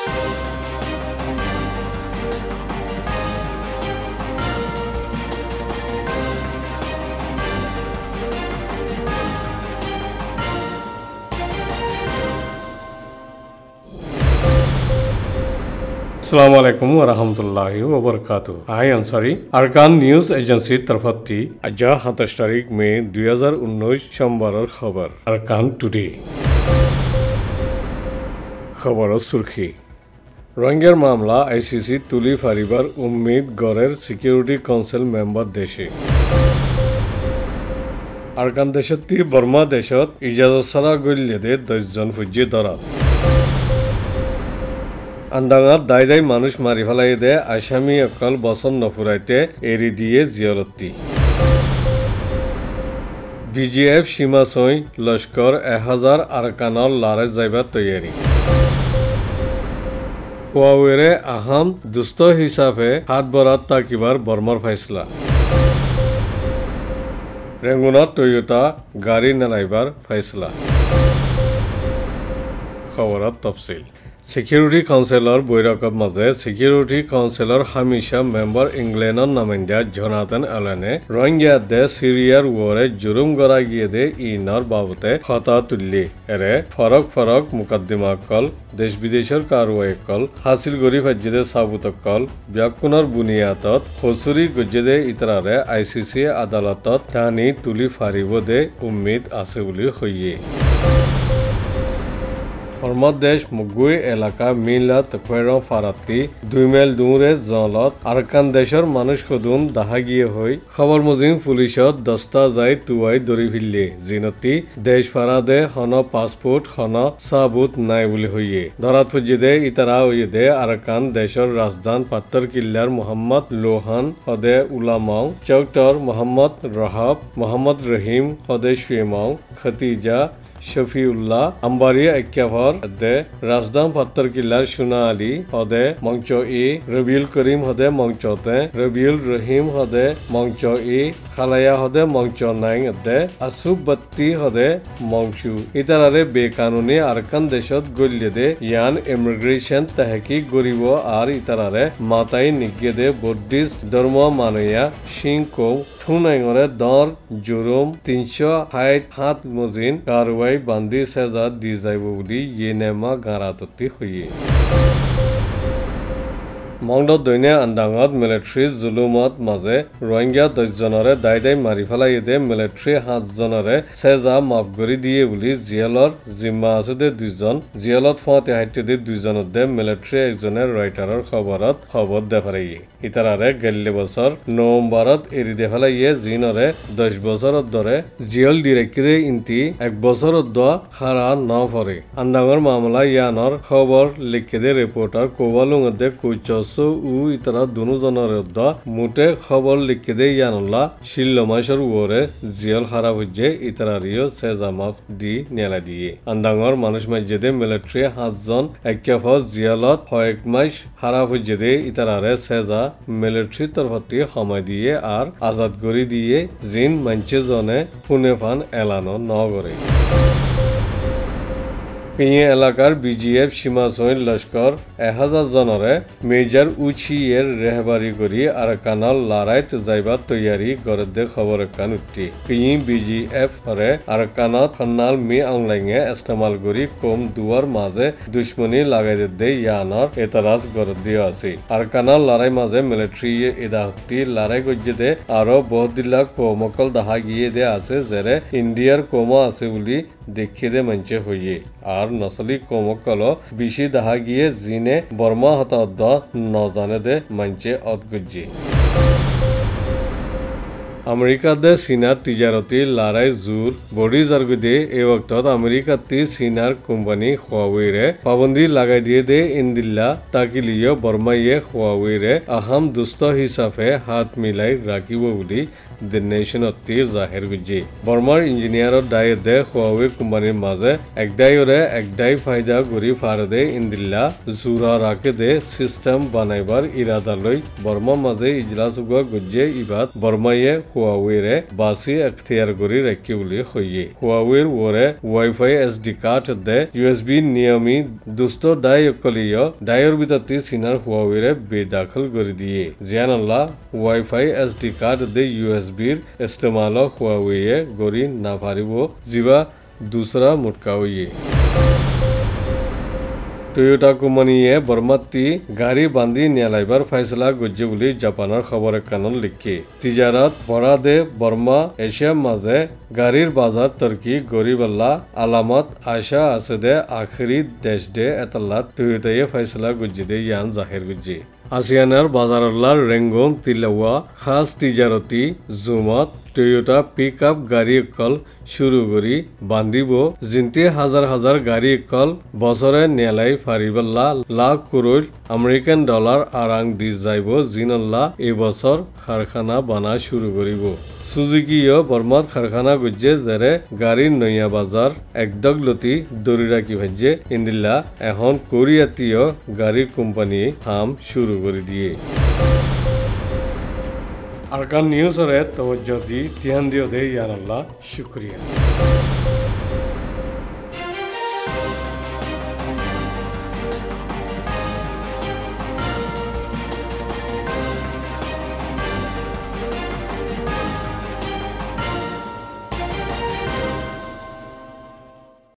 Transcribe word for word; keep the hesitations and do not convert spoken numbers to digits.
Assalamu alaikum wa rahmatullahi wa barakatuh. I Ansari Arkan News Agency तरफती आज সাতাশ तारीख में দুই হাজার উনিশ সোমবারের খবর Arkan Today খবরের সুরখি রোহিঙ্গার মামলা আইসিসি তুলি ফারিবার উম্মিদ গড়ের সিকিউরিটি কাউন্সিল মেম্বার দেশে আরকান দেশতি বর্মা দেশত ইজাজত ছাড়া গল্যদে দশজন ফুজি ধরা আন্দাঙাত দায় দায় মানুষ মারি ফেলাই দে আসামি অকল বসন নফুরাইতে এরি দিয়ে জিয়রতি বিজিএফ সীমা সই লস্কর এক হাজার আরকানর লারে যাইবার তৈয়ারি হুয়াওয়েরে আহাম দুস্থ হিসাবে হাত বরাত তাকিবার বর্মার ফাইসলা রেঙ্গুনত টয়োটা গাড়ি নালাইবার ফাইসলা খবরত তফসিল সিকিউরিটি কাউন্সিলৰ বৈঠকৰ মাজে সিকিউরিটি কাউন্সিলৰ হামিশা মেম্বাৰ ইংলেণ্ডৰ নামেন্দা জনাথন এলেনে রোহিঙ্গা দে সিরিয়ার ওরে জুরুম গড়া গিয়ে দে ইনার বাবতে খতা তুললি এরে ফরক ফরক মুকদ্দিমা কল দেশ বিদেশৰ কারওয়াই কল হাসিল গরি ফাজ্জেদে সাবুত কল ব্যাকুণৰ বুনিয়াদত হসুরি গজ্জেদে ইতৰাৰে আইসিসি আদালতত টানি তুলি ফাৰিব দে উম্মিদ আছে বুলি হইয়ে দেশ মুগুই এলাকা মিলা তখেরম ফারাতি দুই মেল দূরে জলত আরকান দেশের মানুষ সদুন দাহা গিয়ে হই খবর মজিম পুলিশত দস্তা যাই তুয়াই দরি ফিরলে জিনতি দেশ ফারাদে হন পাসপোর্ট হন সাবুত নাই বলে হইয়ে ধরাত ফুজিদে ইতারা হইয়ে দে আরকান দেশের রাজধান পাত্তর কিল্লার মোহাম্মদ লোহান হদে উলামাও চৌকটর মোহাম্মদ রহাব মোহাম্মদ রহিম হদে শুয়েমাও খতিজা শফিউল্লাহ আম্বারি আক্যাভর হদে রাজদান পাত্তর কিল্লার সুনা আলী হদে মঞ্চ ই রবিউল করিম হদে মঞ্চতে রবিউল রহিম হদে মঞ্চ ই খালায়া হদে মঞ্চ নাইং হদে আসুব বাত্তি হদে মঞ্চু ইতারারে বেকানুনি আরকান দেশত গল্যদে ইয়ান ইমিগ্রেশন তাহকিক গরিব আর ইতারারে মাতাই নিগেদে বুদ্ধিস্ট ধর্ম মানয়া সিংকো ঠুনাইঙরে দর জুরুম তিনশো ষাট সাত মজিন কারওয়াই বান্ধি সেজা দি যাইব বুলি ইয়েনেমা গাঁৰাততি হইয়ে মংড দৈনে আন্দাঙত মিলিটাৰী জুলুমত মাজে রোহিঙ্গা দশজনরে দায় দায় মারি ফেলাই দে মিলিটাৰী সাতজনরে সেজা মাফ কৰি দিয়ে বুলি জিয়েলৰ জিম্মা আছে দে দুইজন জিয়েলত ফুৱাতে হাইতে দে দুইজনত দে মিলিটাৰী একজনে ৰয়টাৰৰ খবৰত খবৰ দে ফেলাইয়ে ইতাৰাৰে গেল্লি বছৰ নৱেম্বৰত এৰি দে ফেলাইয়ে জিনরে দশ বছৰত দৰে জিয়েল ডিৰেক্টৰে ইন্তি এক বছৰত দ খাৰা ন ফৰে আন্দাঙৰ মামলা ইয়ানৰ খবৰ লিখে দে ৰিপৰ্টাৰ কোৱালুঙ দে কুচস উ ইতারা দুজনের মুটে খবর লিখে দে ইয়ানুল্লাহ শিল্লমাসের ওরে জিয়ল খারাপ হচ্ছে ইতারারিও সেজামাফ দি নেলা দিয়ে আন্দাঙর মানুষ মাঝে দে মিলিটারি সাতজন একেফ জিয়ালত কয়েক মাস খারাপ হচ্ছে দে ইতারারে সেজা মিলিটারি তরফতি সময় দিয়ে আর আজাদ করে দিয়ে জিন মানছে জনে পুনে ফান এলানো নগরে পিয়ে এলাকার বিজিএফ সীমা সৈন লস্কর এক হাজার জনরে মেজর উচিয়ের রেহবারি করি আরকানল লড়াইত যাইবার তৈয়ারি করে দে খবর কান উঠি পিয়ে বিজিএফ হরে আরকানত খন্নাল মি অংলাইঙে ইস্তেমাল করি কম দুয়ার মাঝে দুশ্মনী লাগাই দে ইয়ানর এতরাজ করে দিয়ে আছে আরকানল লড়াই মাঝে মিলিটারি ইদাহতি লড়াই গজ্জে দে আরো বহুত দিলা কমকল দাহা গিয়ে দে আছে যেরে ইন্ডিয়ার কমা আছে বলি দেখিয়ে দে মঞ্চে হইয়ে আর নসলি কমকল বেশি দাহা গিয়ে জিনে বর্মা হত নজানে দে মঞ্চে অদগুজি আমেরিকা দে চীনার তিজারতি লড়াই জোর বডি জারগুদে এই ওয়াক্তত আমেরিকা তি চীনার কোম্পানি হুয়াওয়েরে পাবন্দি লাগাই দিয়ে দে ইন্দিল্লা তাকি লিও বর্মাইয়ে হুয়াওয়েরে আহাম দুস্থ হিসাবে হাত মিলাই রাখিব বুলি দ্য নেশ্যন অতি জাহিৰ গুজি বৰ্মাৰ ইঞ্জিনিয়াৰৰ দায় দে হুৱাৱে কোম্পানীৰ মাজে একদাইৰে একদাই ফাইদা গৰি ফাৰদে ইন্দিল্লা জুৰা ৰাকে দে সিস্টেম বানাইবাৰ ইৰাদা লৈ বৰ্মা মাজে ইজলাস হোৱা গুজে ইবাদ বৰ্মায়ে হুৱাৱেৰে বাছি এখতিয়াৰ গৰি ৰাখি বুলি হয়ে হুৱাৱেৰ ওৰে ৱাইফাই এছ ডি কাৰ্ড দে ইউ এছ বি নিয়মি দুষ্ট দায় অকলীয় দায়ৰ ভিতৰতে চীনাৰ হুৱাৱেৰে বেদাখল কৰি দিয়ে জিয়ানল্লা ৱাইফাই এছ ডি কাৰ্ড দে ইউ এছ বিৰ ইস্তেমাল হুৱাৱেয়ে গৰি নাভাৰিব জিবা দুসৰা মুটকাওয়ে টয়োটা কোম্পানীয়ে বৰ্মাতি গাড়ী বান্ধি নিয়ালাইবাৰ ফেসলা গজ্জে বুলি জাপানৰ খবৰ কানত লিখে তিজাৰাত বৰা দে বৰ্মা এছিয়াৰ মাজে গাড়ীৰ বাজাৰ তৰ্কি গৰিবাল্লা আলামত আশা আছে দে আখৰি দেশ দে এতালাত টয়োটায়ে ফেসলা গজ্জে দে ইয়ান জাহিৰ গজ্জে আসিয়ানাৰ বাজাৰল্লাৰ ৰেংগং তিলাৱা খাস তিজাৰতি জুমত টয়োটা পিক আপ গাড়ী কল শুরু করি বান্ধিব জিনতে হাজার হাজার গাড়ী কল বছরে নেলাই ফারিবাল্লা লাখ কোড় আমেরিকান ডলার আরাং দি যাইব জিনল্লা এবছর কারখানা বানা শুরু করিব সুজুকিও বর্মাত কারখানা গুজে জেরে গাড়ীর নয়া বাজার একদগলতি দরি রাখি ভাজ্যে ইন্দিল্লা এখন কোরিয়াতীয় গাড়ীর কোম্পানি কাম শুরু করে দিয়ে আরকান নিউজরে তওজ্জো দি ধ্যান দিও দে ইয়ান আল্লাহ শুক্রিয়া।